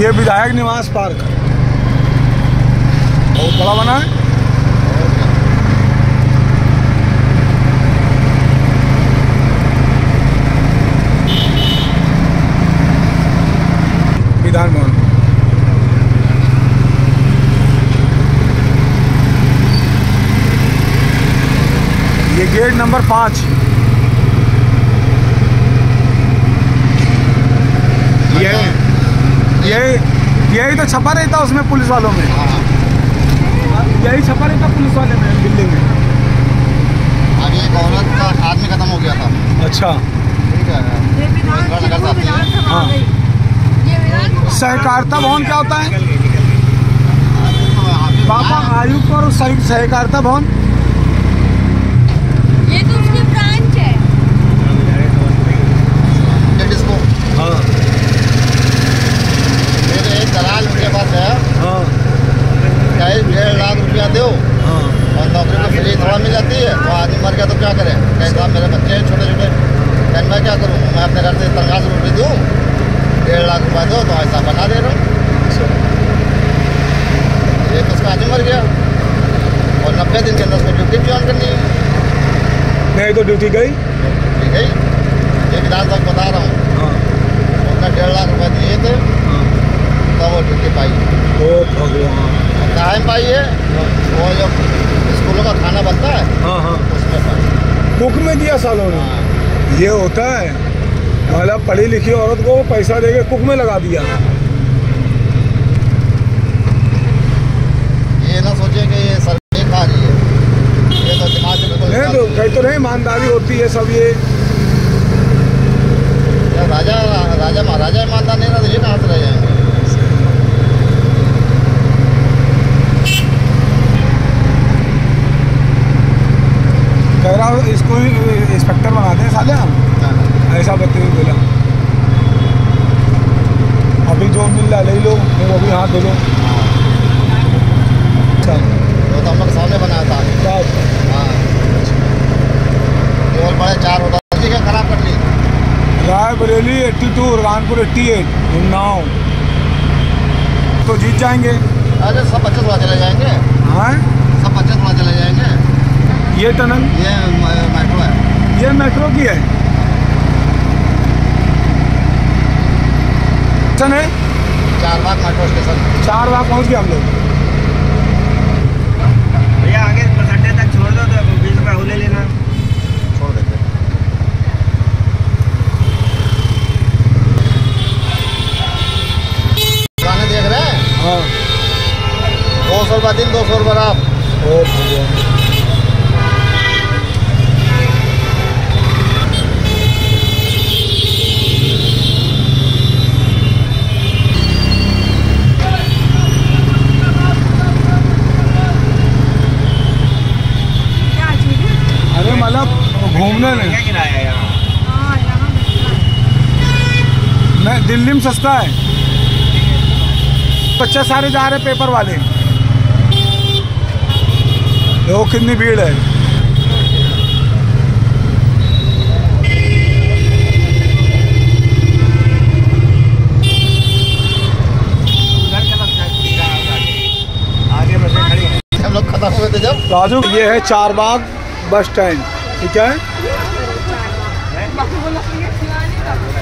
ये विधायक निवास पार्क बहुत बड़ा बना है। विधान भवन ये गेट नंबर 5। यही तो छपा रहता उसमें पुलिस वालों में। यही छपा रहता पुलिस वाले में दिल्ली में। आगे एक औरत का आदमी खत्म हो गया था। अच्छा ठीक है। हाँ सहकारिता भवन क्या होता है बाबा आयुक्त और सहकारिता भवन? ये तो उसकी ब्रांच है। हाँ मेरे एक दलाल उनके पास है। हाँ 1.5 लाख रुपया दो हाँ और नौकरी तो फ्री थोड़ा मिल जाती है। तो आदमी मर गया तो क्या करें? कहीं साहब मेरे बच्चे हैं छोटे छोटे, कहीं मैं क्या करूँ? मैं अपने घर से तनख्वाह से रोटी दूँ, 1.5 लाख रुपया दो तो ऐसा बना दे रहा हूँ। ये तो उसका आदमी मर गया और 90 दिन के अंदर उसको ड्यूटी ज्वाइन करनी है। नहीं तो ड्यूटी गई। ठीक है, ये विधानसभा बता रहा हूँ। हाँ उसने 1.5 लाख रुपये दिए थे तब वो ड्यूटी पाई। ओ भगवान। कहाँ पाई है? वो जब स्कूलों का खाना बनता है हाँ हाँ उसमें पाई। बुक में दिया सालों ने। ये होता है मतलब पढ़ी लिखी औरत को पैसा देके कुक में लगा दिया। ये ना सोचे कि ये सरकार खा रही है, ये तो दिमाग से बिल्कुल नहीं तो कहीं तो नहीं ईमानदारी होती है सब। ये राजा महाराजा ईमानदार नहीं रहा तो ये कहाँ से रह जाएंगे? कह रहा हूँ इसको इंस्पेक्टर बना दें साले हम। ऐसा बच्चे ने बोला अभी जो मिल रहा ले लो, वो भी हाथ धो लो। अच्छा वो तो हम लोग सामने बनाया था। हाँ केवल बड़े 4 होटल जगह खराब कर ली। रायबरेली 82, कानपुर 88, उन्नाव तो जीत जाएंगे। अरे सब बच्चे थोड़ा चले जाएंगे। हाँ सब बच्चे थोड़ा चले जाएंगे। ये टनल ये मेट्रो है। ये मेट्रो की है। स्टेशन है 4 बाग मेट्रो स्टेशन। 4 बार पहुँच गए हम लोग। भैया आगे बस अड्डे तक छोड़ दो तो 20 रुपये वो ले लेना। छोड़ देते गाने देख रहे हैं। हाँ 200 रुपये दिन 200 रुपये रात। ओ भगवान। घूमने नहीं क्या किराया है यहाँ? मैं दिल्ली में सस्ता है। बच्चे सारे जा रहे पेपर वाले। देखो कितनी भीड़ है। आगे बसें खड़ी हैं। हम लोग खत्म हुए थे जब। राजू ये है 4 बाग बस स्टैंड। ठीक है।